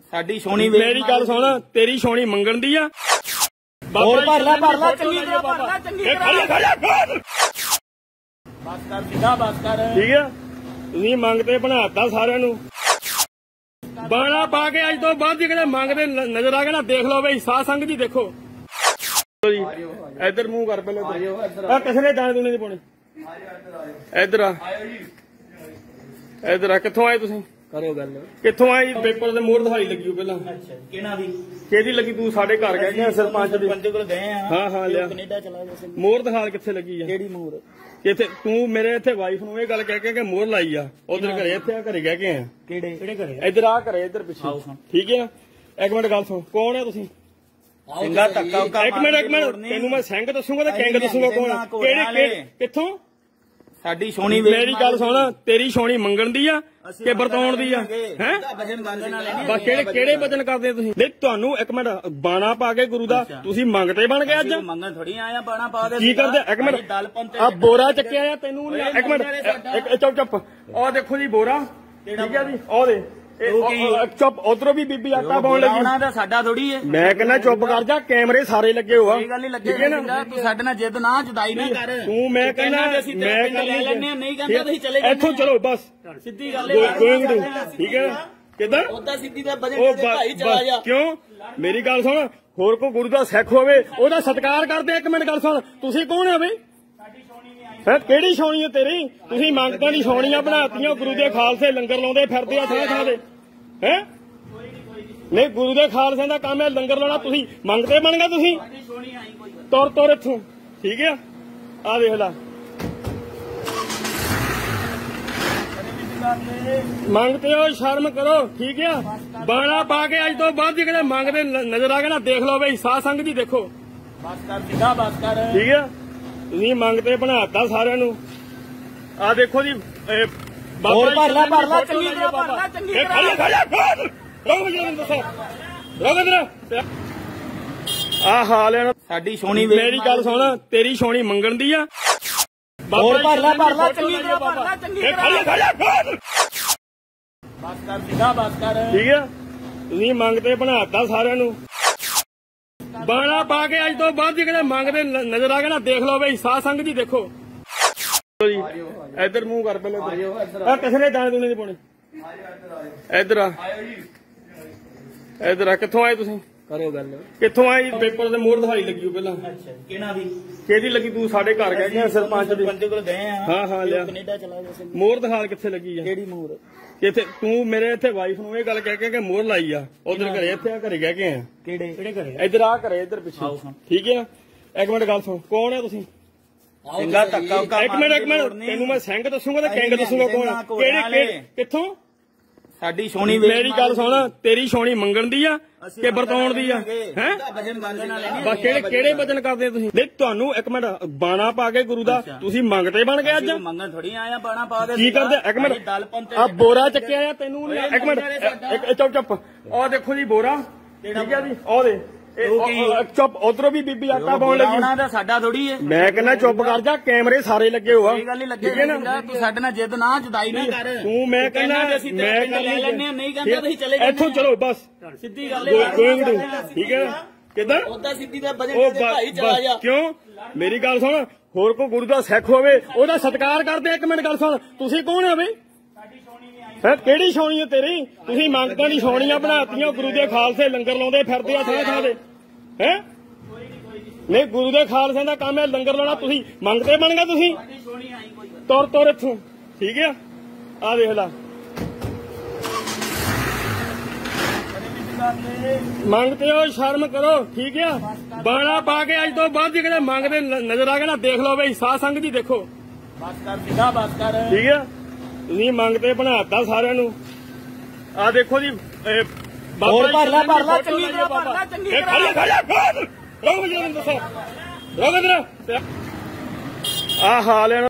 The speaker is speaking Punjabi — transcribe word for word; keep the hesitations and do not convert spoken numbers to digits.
ਸਾਡੀ ਸੋਹਣੀ ਮੇਰੀ ਗੱਲ ਸੁਣ, ਤੇਰੀ ਸੋਹਣੀ ਮੰਗਣ ਦੀ ਆ। ਹੋਰ ਭਰ ਲੈ ਭਰ ਲੈ ਚੰਗੀ ਤਰ੍ਹਾਂ ਭਰ ਲੈ ਚੰਗੀ ਤਰ੍ਹਾਂ ਬਸ ਕਰ ਸਿੱਧਾ ਬਸ ਕਰ। ਠੀਕ ਆ, ਤੁਸੀਂ ਮੰਗਤੇ ਬਣਾਤਾ ਸਾਰਿਆਂ ਨੂੰ। ਬਾਣਾ ਪਾ ਕੇ ਅੱਜ ਤੋਂ ਬਾਅਦ ਜਿਹੜੇ ਮੰਗਦੇ ਨਜ਼ਰ ਆ ਗਏ ਨਾ, ਦੇਖ ਲਓ ਬਈ ਸਾਧ ਸੰਗਤ ਜੀ ਦੇਖੋ ਜੀ। ਇੱਧਰ ਮੂੰਹ ਕਰ ਪਹਿਲਾਂ, ਆ ਕਿਸੇ ਨੇ ਦਾਣੇ ਦੂਣੇ ਨਹੀਂ ਪਾਉਣੇ। ਇੱਧਰ ਆ, ਇੱਧਰ ਆ। ਕਿੱਥੋਂ ਆਏ ਤੁਸੀਂ? ਕਰੋ ਗੱਲ। ਕਿੱਥੋਂ ਆਏ? ਪੇਪਰ ਦੇ ਮੋਹਰ ਦਿਖਾਈ ਲੱਗੀ ਪਹਿਲਾਂ। ਅੱਛਾ, ਕਿਹਨਾਂ ਦੀ? ਕਿਹਦੀ ਲੱਗੀ? ਤੂੰ ਸਾਡੇ ਘਰ ਗਏ ਕਿ ਸਰਪੰਚ ਦੀ? ਸਰਪੰਚ ਕੋਲ ਗਏ ਆ। ਹਾਂ ਹਾਂ ਲਿਆ। ਕੈਨੇਡਾ ਚਲਾ ਗਿਆ ਸੀ। ਮੋਹਰ ਦਿਖਾ ਕਿੱਥੇ ਲੱਗੀ ਆ? ਕਿਹੜੀ ਮੋਹਰ? ਕਿੱਥੇ? ਤੂੰ ਮੇਰੇ ਇੱਥੇ ਵਾਈਫ ਨੂੰ ਇਹ ਗੱਲ ਕਹਿ ਕੇ ਕਿ ਮੋਹਰ ਲਾਈ ਆ। ਉਧਰ ਘਰੇ, ਇੱਥੇ ਆ ਘਰੇ ਕਹਿ ਕੇ ਆ। ਕਿਹੜੇ ਕਿਹੜੇ ਘਰੇ? ਇੱਧਰ ਆ ਘਰੇ, ਇੱਧਰ ਪਿੱਛੇ। ਠੀਕ ਹੈ ਨਾ? ਇੱਕ ਮਿੰਟ ਗੱਲ ਸੁਣ, ਕੌਣ ਹੈ ਤੁਸੀਂ? ਚੰਗਾ ਧੱਕਾ। ਇੱਕ ਮਿੰਟ ਇੱਕ ਮਿੰਟ, ਤੈਨੂੰ ਮੈਂ ਸਿੰਘ ਦੱਸੂਗਾ ਤੇ ਕਿੰਗ ਦੱਸੂਗਾ ਕੌਣ? ਕਿਹੜੇ? ਕਿੱਥੋਂ? ਸਾਡੀ ਸੋਹਣੀ ਮੇਰੀ ਗੱਲ ਸੁਣ, ਤੇਰੀ ਸੋਹਣੀ ਮੰਗਣ ਦੀ ਆ ਕਿ ਵਰਤਾਉਣ ਦੀ ਆ? ਹੈ ਬਸ ਕਿਹੜੇ ਕਿਹੜੇ ਵਚਨ ਕਰਦੇ ਤੁਸੀਂ? ਨਹੀਂ ਤੁਹਾਨੂੰ ਇੱਕ ਮਿੰਟ, ਬਾਣਾ ਪਾ ਕੇ ਗੁਰੂ ਦਾ ਤੁਸੀਂ ਮੰਗਤੇ ਬਣ ਗਏ ਅੱਜ? ਮੰਗਣ ਥੋੜੀ ਆਇਆ, ਬਾਣਾ ਪਾ ਦੇ। ਕੀ ਕਰਦੇ? ਇੱਕ ਮਿੰਟ, ਆ ਬੋਰਾ ਚੱਕਿਆ ਆ ਤੈਨੂੰ? ਇੱਕ ਮਿੰਟ ਚੁੱਪ ਚੁੱਪ। ਆਹ ਦੇਖੋ ਜੀ ਬੋਰਾ। ਠੀਕ ਹੈ ਜੀ, ਆਹ ਦੇ। ਚੁੱਪ। ਉਧਰੋਂ ਵੀ ਬੀਬੀ ਆਟਾ ਪਾਉਣ ਲੱਗੀ। ਉਹਨਾਂ ਦਾ ਸਾਡਾ ਥੋੜੀ ਹੈ। ਮੈਂ ਕਹਿੰਦਾ ਚੁੱਪ ਕਰ ਜਾ, ਕੈਮਰੇ ਸਾਰੇ ਲੱਗੇ ਹੋਆ। ਇਹ ਗੱਲ ਨਹੀਂ ਲੱਗੇ। ਤੂੰ ਸਾਡੇ ਨਾਲ ਜਿੱਦ ਨਾ ਜੁਦਾਈ ਨਾ ਕਰ। ਤੂੰ ਮੈਂ ਕਹਿੰਦਾ ਮੈਂ ਲੈ ਲੈਣੇ ਆ, ਨਹੀਂ ਕਹਿੰਦਾ ਤੁਸੀਂ ਚਲੇ ਜਾਓ। ਇੱਥੋਂ ਚਲੋ ਬਸ, ਸਿੱਧੀ ਗੱਲ ਹੈ। ਠੀਕ ਹੈ ਕਿਦਾਂ? ਉਹਦਾ ਸਿੱਧੀ ਦਾ ਬਜਟ ਦੇ ਭਾਈ ਚਲਾ ਜਾ। ਕਿਉਂ? ਮੇਰੀ ਗੱਲ ਸੁਣ, ਹੋਰ ਕੋਈ ਗੁਰੂ ਦਾ ਸਿੱਖ ਹੋਵੇ ਉਹਦਾ ਸਤਿਕਾਰ ਕਰਦੇ। ਇੱਕ ਮਿੰਟ ਗੱਲ ਸੁਣ, ਤੁਸੀਂ ਕੌਣ ਆ ਬਈ? ਹੈ ਕਿਹੜੀ ਸੋਹਣੀ ਹੈ ਤੇਰੀ? ਤੁਸੀਂ ਮੰਗਤਾਂ ਦੀ ਸੋਹਣੀਆਂ ਬਣਾਤੀਆਂ। ਗੁਰੂ ਦੇ ਖਾਲਸੇ ਲੰਗਰ ਲਾਉਂਦੇ ਫਿਰਦੇ ਆ ਥਾਂ ਥਾਂ ਦੇ। ਹੈ ਨਹੀਂ, ਗੁਰੂ ਦੇ ਖਾਲਸਿਆਂ ਦਾ ਕੰਮ ਹੈ ਲੰਗਰ ਲਾਉਣਾ। ਤੁਸੀਂ ਮੰਗਤੇ ਬਣ ਗਏ ਤੁਸੀਂ। ਤੁਰ ਤੁਰ ਇੱਥੋਂ। ਠੀਕ ਹੈ, ਆ ਦੇਖ ਲਾ। ਮੰਗਤੇ ਹੋ, ਸ਼ਰਮ ਕਰੋ। ਠੀਕ ਹੈ, ਬਾਣਾ ਪਾ ਕੇ ਅੱਜ ਤੋਂ ਬਾਅਦ ਜਿਹੜੇ ਮੰਗਦੇ ਨਜ਼ਰ ਆ ਗਏ ਨਾ, ਦੇਖ ਲਓ ਬਈ ਸਾਧ ਸੰਗਤ ਜੀ ਦੇਖੋ। ਬਸ ਕਰ ਸਿੱਧਾ ਬਸ ਕਰ। ਠੀਕ ਹੈ, ਤੁਸੀਂ ਮੰਗਤੇ ਬਣਾਤਾ ਸਾਰਿਆਂ ਨੂੰ। ਆ ਦੇਖੋ ਜੀ। ਹੋਰ ਭਰ ਲੈ ਭਰ ਲੈ ਚੰਗੀ ਤਰ੍ਹਾਂ ਭਰ ਲੈ ਚੰਗੀ ਤਰ੍ਹਾਂ। ਆ ਹਾਲ ਹੈ ਸਾਡੀ ਸੋਹਣੀ। ਮੇਰੀ ਗੱਲ ਸੁਣ, ਤੇਰੀ ਸੋਹਣੀ ਮੰਗਣ ਦੀ ਆ। ਹੋਰ ਭਰ ਲੈ ਭਰ ਲੈ ਚੰਗੀ ਤਰ੍ਹਾਂ ਭਰ ਲੈ ਚੰਗੀ ਤਰ੍ਹਾਂ ਬਸ ਕਰ ਸਿੱਧਾ ਬਸ ਕਰ। ਠੀਕ ਹੈ, ਤੁਸੀਂ ਮੰਗਤੇ ਬਣਾਤਾ ਸਾਰਿਆਂ ਨੂੰ। ਬਾਣਾ ਪਾ ਕੇ ਅੱਜ ਤੋਂ ਬਾਅਦ ਜਿਹੜੇ ਮੰਗਦੇ ਨਜ਼ਰ ਆ ਗਏ ਨਾ, ਦੇਖ ਲਓ ਬਈ ਸਾਧ ਸੰਗਤ ਜੀ ਦੇਖੋ ਜੀ। ਇੱਧਰ ਮੂੰਹ ਕਰ ਪਹਿਲਾਂ, ਆ ਕਿਸੇ ਨੇ ਦਾਣੇ ਦੂਣੇ ਨਹੀਂ ਪਾਉਣੇ। ਇੱਧਰ ਆ, ਇੱਧਰ ਆ। ਕਿੱਥੋਂ ਆਏ ਤੁਸੀਂ? ਕਰੋ ਗੱਲ। ਕਿੱਥੋਂ ਆਏ? ਪੇਪਰ ਦੇ ਮੋਹਰ ਦਿਖਾਈ ਲੱਗੀ ਪਹਿਲਾਂ। ਅੱਛਾ, ਕਿਹਨਾਂ ਦੀ? ਕਿਹਦੀ ਲੱਗੀ? ਤੂੰ ਸਾਡੇ ਘਰ ਗਏ ਕਿ ਸਰਪੰਚ ਦੀ? ਸਰਪੰਚ ਕੋਲ ਗਏ ਆ। ਹਾਂ ਹਾਂ ਲਿਆ। ਕੈਨੇਡਾ ਚਲਾ ਗਿਆ ਸੀ। ਮੋਹਰ ਦਿਖਾ ਕਿੱਥੇ ਲੱਗੀ ਆ? ਕਿਹੜੀ ਮੋਹਰ? ਕਿੱਥੇ? ਤੂੰ ਮੇਰੇ ਇੱਥੇ ਵਾਈਫ ਨੂੰ ਇਹ ਗੱਲ ਕਹਿ ਕੇ ਕਿ ਮੋਹਰ ਲਾਈ ਆ। ਉਧਰ ਘਰੇ, ਇੱਥੇ ਆ ਘਰੇ ਕਹਿ ਕੇ ਆ। ਕਿਹੜੇ ਕਿਹੜੇ ਘਰੇ? ਇੱਧਰ ਆ ਘਰੇ, ਇੱਧਰ ਪਿੱਛੇ। ਠੀਕ ਹੈ ਨਾ? ਇੱਕ ਮਿੰਟ ਗੱਲ ਸੁਣ, ਕੌਣ ਹੈ ਤੁਸੀਂ? ਚੰਗਾ ਧੱਕਾ। ਇੱਕ ਮਿੰਟ ਇੱਕ ਮਿੰਟ, ਤੈਨੂੰ ਮੈਂ ਸਿੰਘ ਦੱਸੂਗਾ ਤੇ ਕਿੰਗ ਦੱਸੂਗਾ ਕੌਣ? ਕਿਹੜੇ? ਕਿੱਥੋਂ? ਸਾਡੀ ਸੋਹਣੀ। ਮੇਰੀ ਗੱਲ ਸੁਣ, ਤੇਰੀ ਸੋਹਣੀ ਮੰਗਣ ਦੀ ਆ ਕਿ ਵਰਤਾਉਣ ਦੀ ਆ? ਹੈ ਬਸ ਕਿਹੜੇ ਕਿਹੜੇ ਵਚਨ ਕਰਦੇ ਤੁਸੀਂ? ਨਹੀਂ ਤੁਹਾਨੂੰ ਇੱਕ ਮਿੰਟ, ਬਾਣਾ ਪਾ ਕੇ ਗੁਰੂ ਦਾ ਤੁਸੀਂ ਮੰਗਤੇ ਬਣ ਗਏ ਅੱਜ? ਮੰਗਣ ਥੋੜੀ ਆਇਆ, ਬਾਣਾ ਪਾ ਦੇ। ਕੀ ਕਰਦੇ? ਇੱਕ ਮਿੰਟ, ਆ ਬੋਰਾ ਚੱਕਿਆ ਆ ਤੈਨੂੰ? ਇੱਕ ਮਿੰਟ ਚੁੱਪ ਚੁੱਪ। ਆਹ ਦੇਖੋ ਜੀ ਬੋਰਾ। ਠੀਕ ਹੈ ਜੀ, ਆਹ ਦੇ। ਚੁੱਪ। ਉਧਰੋਂ ਵੀ ਬੀਬੀ ਆਟਾ ਪਾਉਣ ਲੱਗੀ। ਉਹਨਾਂ ਦਾ ਸਾਡਾ ਥੋੜੀ ਹੈ। ਮੈਂ ਕਹਿੰਦਾ ਚੁੱਪ ਕਰ ਜਾ, ਕੈਮਰੇ ਸਾਰੇ ਲੱਗੇ ਹੋਆ। ਇਹ ਗੱਲ ਨਹੀਂ ਲੱਗੇ। ਤੂੰ ਸਾਡੇ ਨਾਲ ਜਿੱਦ ਨਾ ਜੁਦਾਈ ਨਾ ਕਰ। ਤੂੰ ਮੈਂ ਕਹਿੰਦਾ ਮੈਂ ਲੈ ਲੈਣੇ ਆ, ਨਹੀਂ ਕਹਿੰਦਾ ਤੁਸੀਂ ਚਲੇ ਜਾਓ। ਇੱਥੋਂ ਚਲੋ ਬਸ, ਸਿੱਧੀ ਗੱਲ ਹੈ। ਠੀਕ ਹੈ ਕਿਦਾਂ? ਉਹਦਾ ਸਿੱਧੀ ਦਾ ਬਜਟ ਦੇ ਭਾਈ ਚਲਾ ਜਾ। ਕਿਉਂ? ਮੇਰੀ ਗੱਲ ਸੁਣ, ਹੋਰ ਕੋਈ ਗੁਰੂ ਦਾ ਸਿੱਖ ਹੋਵੇ ਉਹਦਾ ਸਤਿਕਾਰ ਕਰਦੇ। ਇੱਕ ਮਿੰਟ ਗੱਲ ਸੁਣ, ਤੁਸੀਂ ਕੌਣ ਆ ਬਈ? ਹੈ ਕਿਹੜੀ ਸੋਹਣੀ ਹੈ ਤੇਰੀ? ਤੁਸੀਂ ਮੰਗਤਾਂ ਦੀ ਸੋਹਣੀਆਂ ਬਣਾਤੀਆਂ। ਗੁਰੂ ਦੇ ਖਾਲਸੇ ਲੰਗਰ ਲਾਉਂਦੇ ਫਿਰਦੇ ਆ ਥਾਂ ਥਾਂ ਦੇ। ਹੈ ਨਹੀਂ, ਗੁਰੂ ਦੇ ਖਾਲਸਿਆਂ ਦਾ ਕੰਮ ਹੈ ਲੰਗਰ ਲਾਉਣਾ। ਤੁਸੀਂ ਮੰਗਤੇ ਬਣ ਗਏ ਤੁਸੀਂ। ਤੁਰ ਤੁਰ ਇੱਥੋਂ। ਠੀਕ ਹੈ, ਆ ਦੇਖ ਲਾ। ਮੰਗਤੇ ਹੋ, ਸ਼ਰਮ ਕਰੋ। ਠੀਕ ਹੈ, ਬਾਣਾ ਪਾ ਕੇ ਅੱਜ ਤੋਂ ਬਾਅਦ ਜਿਹੜੇ ਮੰਗਦੇ ਨਜ਼ਰ ਆ ਗਏ ਨਾ, ਦੇਖ ਲਓ ਬਈ ਸਾਧ ਸੰਗਤ ਜੀ ਦੇਖੋ। ਬਸ ਕਰ ਸਿੱਧਾ ਬਸ ਕਰ। ਠੀਕ ਹੈ, ਤੁਸੀਂ ਮੰਗਤੇ ਬਣਾਤਾ ਸਾਰਿਆਂ ਨੂੰ। ਆ ਦੇਖੋ ਜੀ। ਹੋਰ ਭਰ ਲੈ ਭਰ ਲੈ ਚੰਗੀ ਤਰ੍ਹਾਂ ਭਰ ਲੈ ਚੰਗੀ ਤਰ੍ਹਾਂ ਆ ਹਾਲ ਹੈ।